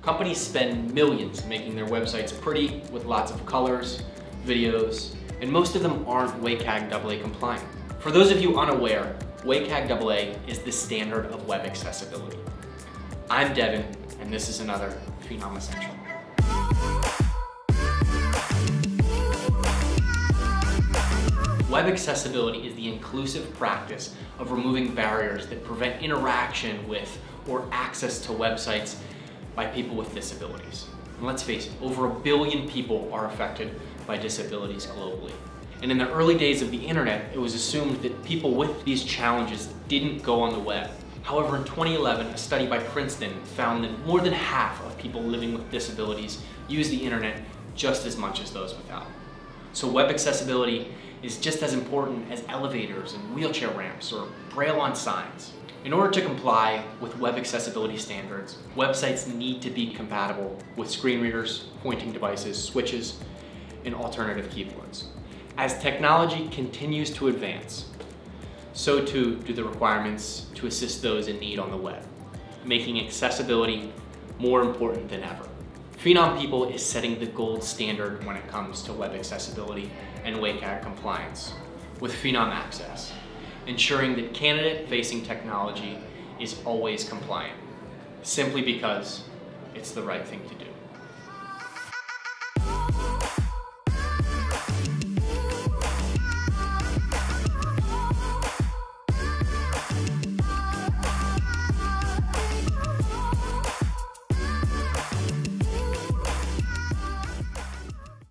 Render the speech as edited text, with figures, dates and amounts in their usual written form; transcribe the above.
Companies spend millions making their websites pretty with lots of colors, videos, and most of them aren't WCAG AA compliant. For those of you unaware, WCAG AA is the standard of web accessibility. I'm Devin, and this is another Phenom Essential. Web accessibility is the inclusive practice of removing barriers that prevent interaction with or access to websites by people with disabilities. And let's face it, over 1 billion people are affected by disabilities globally. And in the early days of the internet, it was assumed that people with these challenges didn't go on the web. However, in 2011, a study by Princeton found that more than half of people living with disabilities use the internet just as much as those without. So web accessibility is just as important as elevators and wheelchair ramps or braille on signs. In order to comply with web accessibility standards, websites need to be compatible with screen readers, pointing devices, switches, and alternative keyboards. As technology continues to advance, so too do the requirements to assist those in need on the web, making accessibility more important than ever. Phenom People is setting the gold standard when it comes to web accessibility and WCAG compliance with Phenom Access, ensuring that candidate-facing technology is always compliant, simply because it's the right thing to do.